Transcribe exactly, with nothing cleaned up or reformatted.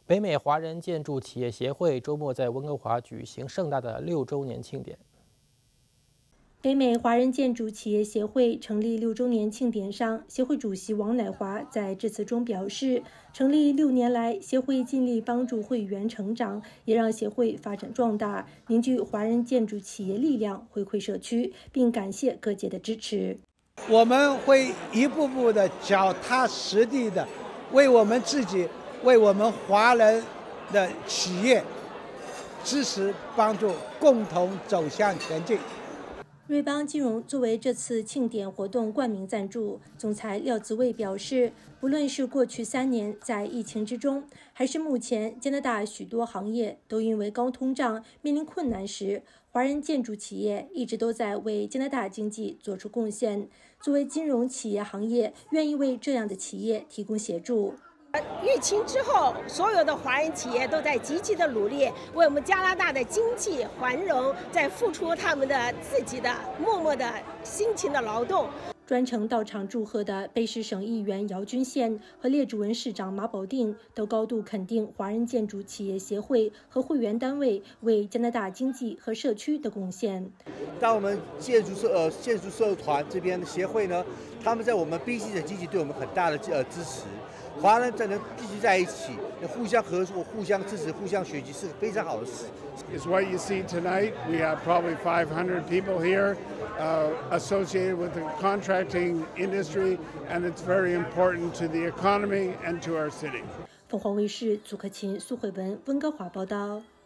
北美华人建筑企业协会周末在温哥华举行盛大的六周年庆典。 北美华人建筑企业协会成立六周年庆典上，协会主席王乃华在致辞中表示，成立六年来，协会尽力帮助会员成长，也让协会发展壮大，凝聚华人建筑企业力量，回馈社区，并感谢各界的支持。 我们会一步步的脚踏实地的，为我们自己，为我们华人的企业支持帮助，共同走向前进。 瑞邦金融作为这次庆典活动冠名赞助，总裁廖子卫表示，不论是过去三年在疫情之中，还是目前加拿大许多行业都因为高通胀面临困难时，华人建筑企业一直都在为加拿大经济做出贡献。作为金融企业行业，愿意为这样的企业提供协助。 疫情之后，所有的华人企业都在积极的努力，为我们加拿大的经济繁荣在付出他们的自己的默默的辛勤的劳动。 专程到场祝贺的卑诗省议员姚君宪和列主文市长马保定都高度肯定华人建筑企业协会和会员单位为加拿大经济和社区的贡献。 当我们建筑社呃建筑社团这边的协会呢，他们在我们 B C 的经济对我们很大的呃支持。华人才能聚集在一起，互相合作、互相支持、互相学习，是非常好的事。 Is what you see tonight. We have probably five hundred people here uh, associated with the contracting industry, and it's very important to the economy and to our city. 凤凰卫视祖克勤、苏慧文温哥华报道。